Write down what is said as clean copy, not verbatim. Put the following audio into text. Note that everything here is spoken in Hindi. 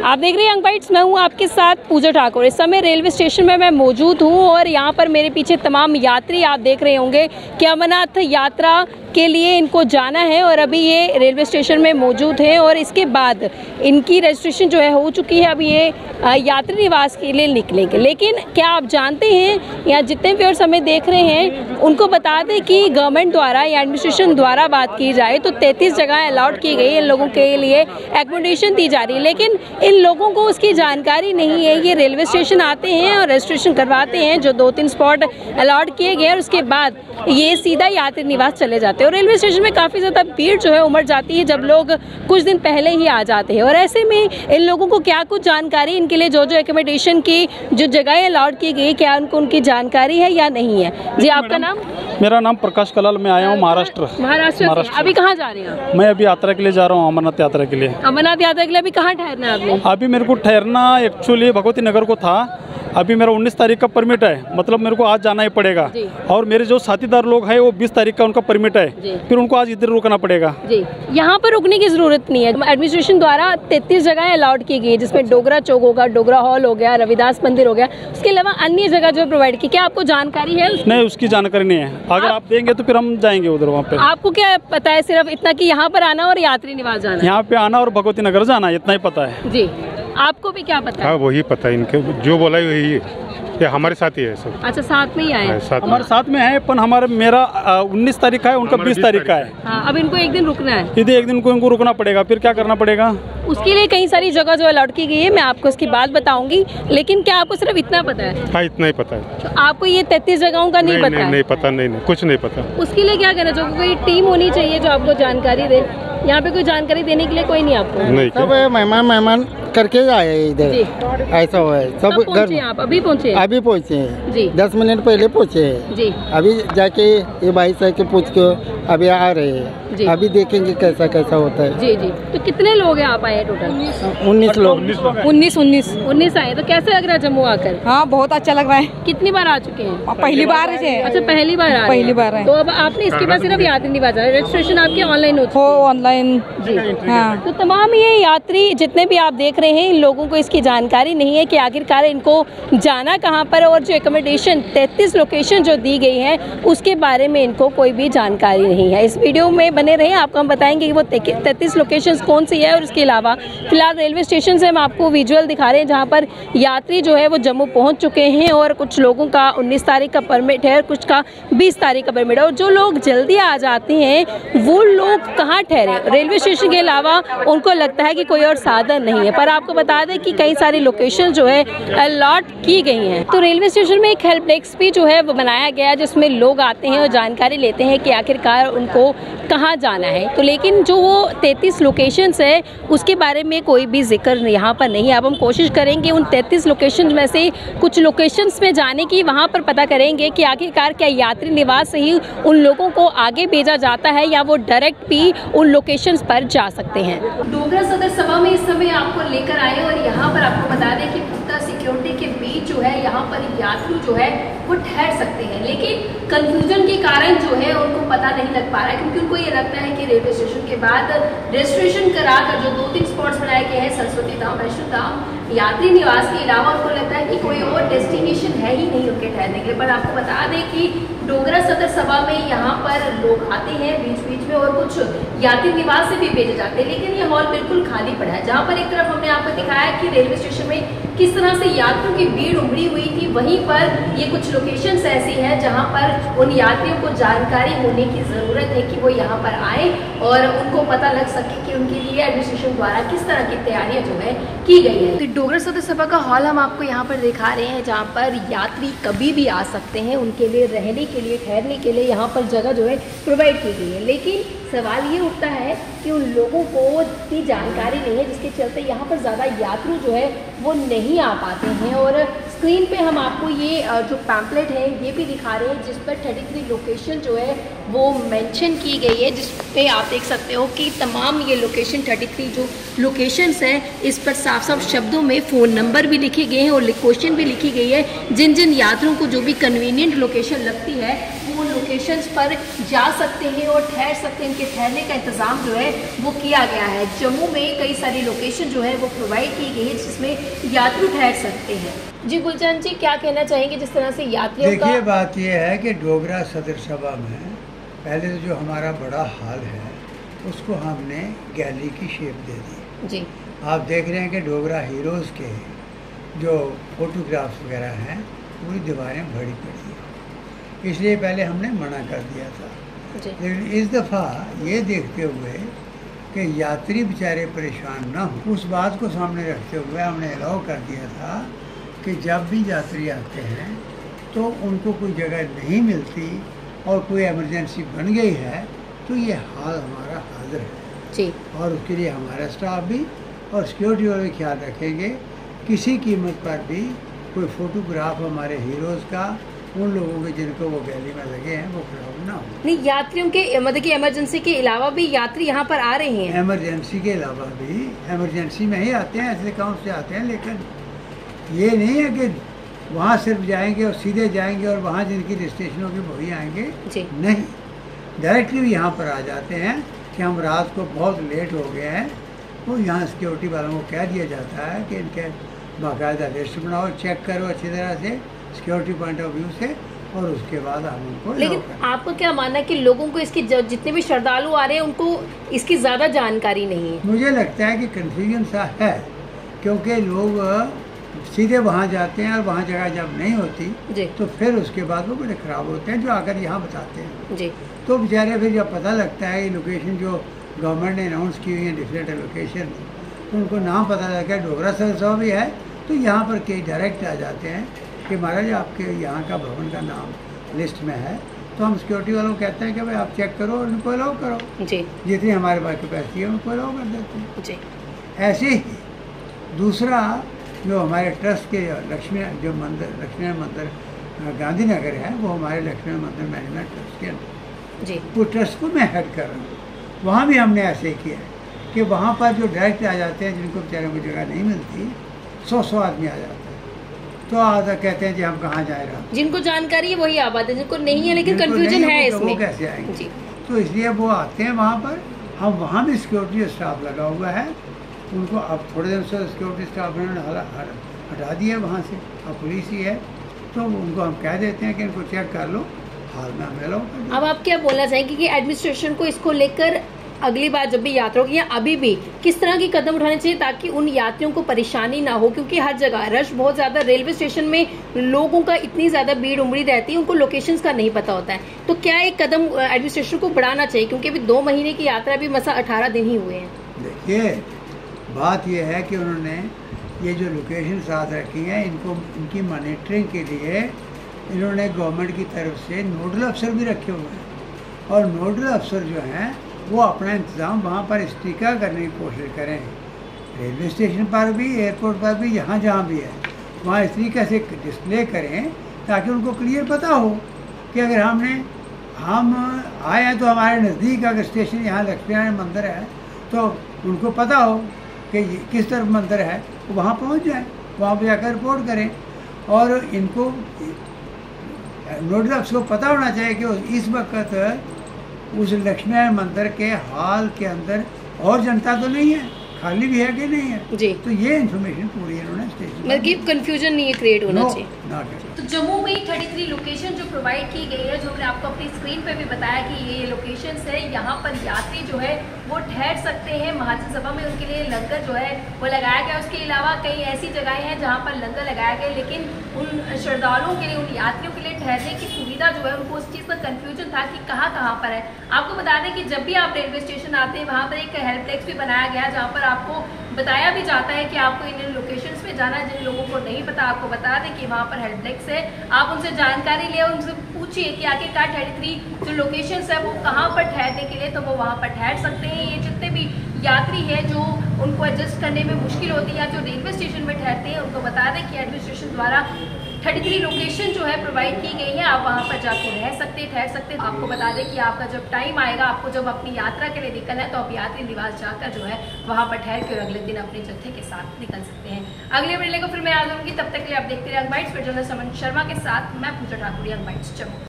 आप देख रहे हैं यंग बाइट्स, मैं हूं आपके साथ पूजा ठाकुर। इस समय रेलवे स्टेशन में मैं मौजूद हूं और यहां पर मेरे पीछे तमाम यात्री आप देख रहे होंगे कि अमरनाथ यात्रा के लिए इनको जाना है और अभी ये रेलवे स्टेशन में मौजूद हैं और इसके बाद इनकी रजिस्ट्रेशन जो है हो चुकी है। अभी ये यात्री निवास के लिए निकलेंगे। लेकिन क्या आप जानते हैं, यहाँ जितने व्यूअर्स हमें देख रहे हैं उनको बता दें कि गवर्नमेंट द्वारा या एडमिनिस्ट्रेशन द्वारा बात की जाए तो 33 जगह अलॉट की गई है इन लोगों के लिए, एकोमोडेशन दी जा रही है। लेकिन इन लोगों को उसकी जानकारी नहीं है। ये रेलवे स्टेशन आते हैं और रजिस्ट्रेशन करवाते हैं, जो 2-3 स्पॉट अलॉट किए गए और उसके बाद ये सीधा यात्री निवास चले जाते हैं। और रेलवे स्टेशन में काफ़ी ज़्यादा भीड़ जो है उमड़ जाती है जब लोग कुछ दिन पहले ही आ जाते हैं। और ऐसे में इन लोगों को क्या कुछ जानकारी, इनके लिए जो एकोमोडेशन की जो जगह अलॉट की गई, क्या उनकी जानकारी है या नहीं है? जी, आपका नाम? मेरा नाम प्रकाश कलाल, मैं आया हूँ महाराष्ट्र से। अभी कहाँ जा रहे हैं? मैं अभी यात्रा के लिए जा रहा हूँ, अमरनाथ यात्रा के लिए। अमरनाथ यात्रा के लिए अभी कहाँ ठहरना है आपने? अभी मेरे को ठहरना एक्चुअली भगवती नगर को था। अभी मेरा 19 तारीख का परमिट है, मतलब मेरे को आज जाना ही पड़ेगा। और मेरे जो साथीदार लोग हैं वो 20 तारीख का उनका परमिट है, फिर उनको आज इधर रुकना पड़ेगा। जी, यहाँ पर रुकने की जरूरत नहीं है। एडमिनिस्ट्रेशन द्वारा 33 जगह अलॉट की गई है, जिसमें डोगरा चौक होगा, डोगरा हॉल हो गया, रविदास मंदिर हो गया। उसके अलावा अन्य जगह जो प्रोवाइड की, क्या आपको जानकारी है? नहीं, उसकी जानकारी नहीं है। अगर आप देंगे तो फिर हम जाएंगे उधर। वहाँ पे आपको क्या पता है? सिर्फ इतना कि यहाँ पर आना और यात्री निवास जाना? यहाँ पे आना और भगवती नगर जाना, इतना ही पता है। जी, आपको भी क्या पता है? हाँ, वही पता है, इनके जो बोला है वही है। ये हमारे साथ ही है सब। अच्छा, साथ में ही आए? हमारे साथ में है, पर मेरा 19 तारीख का है, उनका 20 तारीख का है। हाँ, अब इनको एक दिन रुकना है। इधर एक दिन को इनको रुकना पड़ेगा, फिर क्या करना पड़ेगा? उसके लिए कई सारी जगह जो अलॉट की गई है, मैं आपको उसकी बात बताऊंगी। लेकिन क्या आपको सिर्फ इतना पता है? हाँ, इतना ही पता है। तो आपको ये 33 जगहों का नहीं पता है? नहीं पता, नहीं कुछ नहीं पता। उसके लिए क्या करना चाहिए? कोई टीम होनी चाहिए जो आपको जानकारी दे। यहाँ पे कोई जानकारी देने के लिए कोई नहीं आपको? नहीं, सब मेहमान करके आए इधर, ऐसा हुआ है। सब पहुँचे आप? अभी पहुँचे? अभी पहुँचे जी, 10 मिनट पहले पहुँचे हैं जी। अभी जाके ये भाई साहब के पूछ के अभी आ रहे हैं। अभी देखेंगे कैसा कैसा होता है। जी जी। तो कितने लोग हैं आप आए टोटल? 19 लोग। 19 आए। तो कैसे लग रहा है जम्मू आकर? हाँ, बहुत अच्छा लग रहा है। कितनी बार आ चुके हैं? पहली बार है। अच्छा, पहली बार आ पहली बार है। तो अब आपने इसके बाद सिर्फ यात्री निवास, रजिस्ट्रेशन आपके ऑनलाइन हो? ऑनलाइन। जी हाँ। तो तमाम ये यात्री जितने भी आप देख रहे हैं, इन लोगों को इसकी जानकारी नहीं है कि आखिरकार इनको जाना कहाँ पर, और जो एकोमोडेशन 33 लोकेशन जो दी गई है उसके बारे में इनको कोई भी जानकारी नहीं है। इस वीडियो में बने रहे, आपको हम बताएंगे कि वो 33 लोकेशंस कौन सी है। और इसके अलावा फिलहाल रेलवे स्टेशन से हम आपको विजुअल दिखा रहे हैं जहाँ पर यात्री जो है वो जम्मू पहुँच चुके हैं और कुछ लोगों का 19 तारीख का परमिट है और कुछ का 20 तारीख का परमिट है। और जो लोग जल्दी आ जाते हैं वो लोग कहाँ ठहरे? रेलवे स्टेशन के अलावा उनको लगता है कि कोई और साधन नहीं है। पर आपको बता दें कि कई सारी लोकेशन जो है अलॉट की गई हैं। तो रेलवे स्टेशन में एक हेल्प डेस्क भी जो है वो बनाया गया, जिसमें लोग आते हैं और जानकारी लेते हैं कि आखिरकार उनको कहाँ जाना है। तो लेकिन जो वो 33 लोकेशंस है उसके बारे में कोई भी जिक्र यहाँ पर नहीं है। अब हम कोशिश करेंगे उन 33 लोकेशंस में से कुछ लोकेशंस में जाने की, वहाँ पर पता करेंगे कि आखिरकार क्या यात्री निवास से ही उन लोगों को आगे भेजा जाता है या वो डायरेक्ट भी उन लोकेशंस पर जा सकते हैं। डोगरा सदर सभा में इस समय आपको लेकर आए और यहाँ पर आपको बता दें कि पुख्ता सिक्योरिटी के बीच जो है यहाँ पर यात्री जो है वो ठहर सकते हैं। लेकिन कंफ्यूजन के कारण जो है उनको पता नहीं लग पा रहा है, क्योंकि उनको ये लगता है कि रेलवे स्टेशन के बाद रजिस्ट्रेशन कराकर जो 2-3 स्पॉट्स बनाए गए हैं, सरस्वती धाम, वैष्णो धाम, यात्री निवास के अलावा उनको लगता है कि कोई और डेस्टिनेशन है ही नहीं उनके ठहरने के लिए। पर आपको बता दें कि डोगरा सदर सभा में यहाँ पर लोग आते हैं बीच बीच में और कुछ यात्री निवास से भी भेजे जाते हैं। लेकिन ये हॉल बिल्कुल खाली पड़ा है। जहाँ पर एक तरफ हमने आपको दिखाया कि रेलवे स्टेशन में किस तरह से यात्रियों की भीड़ उमड़ी हुई थी, वहीं पर ये कुछ लोकेशंस ऐसी हैं जहाँ पर उन यात्रियों को जानकारी होने की ज़रूरत है कि वो यहाँ पर आए और उनको पता लग सके कि उनके लिए एडमिनिस्ट्रेशन द्वारा किस तरह की तैयारियाँ जो है की गई है। तो डोगरा सदर सभा का हॉल हम आपको यहाँ पर दिखा रहे हैं, जहाँ पर यात्री कभी भी आ सकते हैं। उनके लिए रहने के लिए, ठहरने के लिए यहाँ पर जगह जो है प्रोवाइड की गई है। लेकिन सवाल ये उठता है कि उन लोगों को इतनी जानकारी नहीं है, जिसके चलते यहाँ पर ज़्यादा यात्री जो है वो नहीं आ पाते हैं। और स्क्रीन पे हम आपको ये जो पैम्पलेट है ये भी दिखा रहे हैं, जिस पर 33 लोकेशन जो है वो मेंशन की गई है, जिस पे आप देख सकते हो कि तमाम ये लोकेशन 33 जो लोकेशंस हैं इस पर साफ साफ शब्दों में फ़ोन नंबर भी लिखे गए हैं और लोकेशन भी लिखी गई है। जिन जिन यात्रियों को जो भी कन्वीनियंट लोकेशन लगती है वो लोकेशंस पर जा सकते हैं और ठहर सकते हैं। इनके ठहरने का इंतज़ाम जो है वो किया गया है। जम्मू में कई सारी लोकेशन जो है वो प्रोवाइड की गई है जिसमें यात्री ठहर सकते हैं। जी गुलचंद जी, क्या कहना चाहेंगे जिस तरह से यात्रियों का? देखिए, बात यह है कि डोगरा सदर सभा में पहले तो जो हमारा बड़ा हॉल है उसको हमने गैलरी की शेप दे दी जी। आप देख रहे हैं कि डोगरा हीरोज़ के जो फोटोग्राफ्स वगैरह हैं पूरी दीवारें भरी पड़ी हैं, इसलिए पहले हमने मना कर दिया था। लेकिन इस दफ़ा ये देखते हुए कि यात्री बेचारे परेशान ना हो, उस बात को सामने रखते हुए हमने अलाउ कर दिया था कि जब भी यात्री आते हैं तो उनको कोई जगह नहीं मिलती और कोई इमरजेंसी बन गई है तो ये हाल हमारा हाजिर है जी। और उसके लिए हमारा स्टाफ भी और सिक्योरिटी वाले ख्याल रखेंगे किसी कीमत पर भी कोई फोटोग्राफ हमारे हीरोज़ का उन लोगों के जिनको वो गैलरी में लगे हैं वो खराब ना हो। नहीं, यात्रियों के मतलब कि इमरजेंसी के अलावा भी यात्री यहाँ पर आ रहे हैं। इमरजेंसी के अलावा भी इमरजेंसी में ही आते हैं, ऐसे काम से आते हैं, लेकिन ये नहीं है कि वहाँ सिर्फ जाएंगे और सीधे जाएंगे और वहाँ जिनकी रजिस्ट्रेशन होगी वही आएंगे जी। नहीं, डायरेक्टली भी यहाँ पर आ जाते हैं कि हम रात को बहुत लेट हो गए हैं तो यहाँ सिक्योरिटी वालों को कह दिया जाता है कि इनके बाकायदा लिस्ट बनाओ, चेक करो अच्छी तरह से सिक्योरिटी पॉइंट ऑफ व्यू से और उसके बाद हम उनको। लेकिन आपका क्या मानना है कि लोगों को इसकी जितने भी श्रद्धालु आ रहे हैं उनको इसकी ज़्यादा जानकारी नहीं है? मुझे लगता है कि कन्फ्यूजन सा है क्योंकि लोग सीधे वहाँ जाते हैं और वहाँ जगह जब नहीं होती तो फिर उसके बाद वो बड़े ख़राब होते हैं जो आकर यहाँ बताते हैं जी। तो बेचारे फिर जब पता लगता है कि लोकेशन जो गवर्नमेंट ने अनाउंस की हुई है डिफरेंट लोकेशन, तो उनको नाम पता लगा डोगरा सदर सभा भी है तो यहाँ पर कई डायरेक्ट आ जाते हैं कि महाराज आपके यहाँ का भवन का नाम लिस्ट में है, तो हम सिक्योरिटी वालों को कहते हैं कि भाई आप चेक करो और उनको अलाउ करो जी। जितनी हमारे पास कैपेसिटी है उनको अलाउ कर देते हैं जी। ऐसे ही दूसरा जो हमारे ट्रस्ट के लक्ष्मी मंदिर गांधीनगर है वो हमारे लक्ष्मी मंदिर मैनेजमेंट ट्रस्ट के अंदर जी, वो ट्रस्ट को मैं हेड कर रहा हूँ। वहाँ भी हमने ऐसे ही किया है कि वहाँ पर जो डायरेक्ट आ जाते हैं जिनको बेचारों को जगह नहीं मिलती, 100 आदमी आ जाते हैं तो आधा कहते हैं जी हम कहाँ जा रहे हैं, जिनको जानकारी है वही आबाद है, जिनको नहीं है लेकिन कंफ्यूजन है इसमें, कैसे आएंगे जी। तो इसलिए वो आते हैं वहाँ पर, हम वहाँ भी सिक्योरिटी स्टाफ लगा हुआ है, उनको अब थोड़े दिन से सिक्योरिटी स्टाफ ने हटा दिया वहाँ से, अब पुलिस ही है, तो उनको हम कह देते हैं कि इनको चेक कर लो, हाल में हमें लो। अब आप क्या बोलना चाहेंगे कि एडमिनिस्ट्रेशन को इसको लेकर अगली बार जब भी यात्रा होगी या अभी भी किस तरह की कदम उठाने चाहिए ताकि उन यात्रियों को परेशानी ना हो? क्योंकि हर जगह रश बहुत ज्यादा, रेलवे स्टेशन में लोगों का इतनी ज्यादा भीड़ उमड़ी रहती है, उनको लोकेशंस का नहीं पता होता है, तो क्या एक कदम एडमिनिस्ट्रेशन को बढ़ाना चाहिए? क्योंकि अभी 2 महीने की यात्रा भी मसा 18 दिन ही हुए हैं। देखिए, बात यह है कि उन्होंने ये जो लोकेशन साथ रखी हैं इनकी मॉनिटरिंग के लिए इन्होंने गवर्नमेंट की तरफ से नोडल अफसर भी रखे हुए हैं और नोडल अफसर जो हैं वो अपना इंतज़ाम वहाँ पर स्टिका करने की कोशिश करें, रेलवे स्टेशन पर भी, एयरपोर्ट पर भी, जहाँ भी है वहाँ इस तरीके से डिस्प्ले करें ताकि उनको क्लियर पता हो कि अगर हम आए हैं तो हमारे नज़दीक अगर स्टेशन यहाँ लक्ष्मी नारायण मंदिर है तो उनको पता हो कि किस तरफ मंदिर है, तो वहाँ पहुँच जाए, वहाँ पर जाकर रिपोर्ट करें। और इनको नोडल अफसर को पता होना चाहिए कि इस वक्त उस लक्ष्मी नारायण मंदिर के हॉल के अंदर और जनता तो नहीं है, खाली भी है कि नहीं है जी। तो ये इन्फॉर्मेशन पूरी इन्होंने स्टेशन मतलब कंफ्यूजन नहीं क्रिएट होना चाहिए। तो जम्मू में 33 लोकेशन जो प्रोवाइड की गई है, जो हमने आपको अपनी स्क्रीन पे भी बताया कि ये लोकेशंस है, यहाँ पर यात्री जो है वो ठहर सकते हैं। महाजन सभा में उनके लिए लंगर जो है वो लगाया गया। उसके अलावा कई ऐसी जगहें हैं जहाँ पर लंगर लगाया गया, लेकिन उन श्रद्धालुओं के लिए, उन यात्रियों के लिए ठहरने की सुविधा जो है उनको उस चीज़ का कन्फ्यूजन था कि कहाँ पर है। आपको बता दें कि जब भी आप रेलवे स्टेशन आते हैं वहाँ पर एक हेल्प डेस्क भी बनाया गया जहाँ पर आपको बताया भी जाता है कि आपको इन लोकेशंस पे जाना है। जिन लोगों को नहीं पता आपको बता दें कि वहाँ पर हेल्प डेस्क है, आप उनसे जानकारी ले, उनसे पूछिए कि आखिरकार 33 जो लोकेशंस है वो कहाँ पर ठहरने के लिए, तो वो वहाँ पर ठहर सकते हैं। ये जितने भी यात्री हैं जो उनको एडजस्ट करने में मुश्किल होती है या जो रेलवे स्टेशन में ठहरते हैं उनको बता दें कि एडमिनिस्ट्रेशन द्वारा 33 लोकेशन जो है प्रोवाइड की गई है, आप वहाँ पर जाके रह सकते, ठहर सकते। आपको बता दें कि आपका जब टाइम आएगा, आपको जब अपनी यात्रा के लिए निकलना है तो आप यात्री निवास जाकर जो है वहाँ पर ठहर के और अगले दिन अपने जत्थे के साथ निकल सकते हैं। अगले वीडियो को फिर मैं आ जाऊँगी, तब तक के लिए आप देखते रहिए यंग बाइट्स। फिर जर्नलिस्ट अमन शर्मा के साथ मैं पूजा ठाकुर, यंग बाइट्स जम्मू।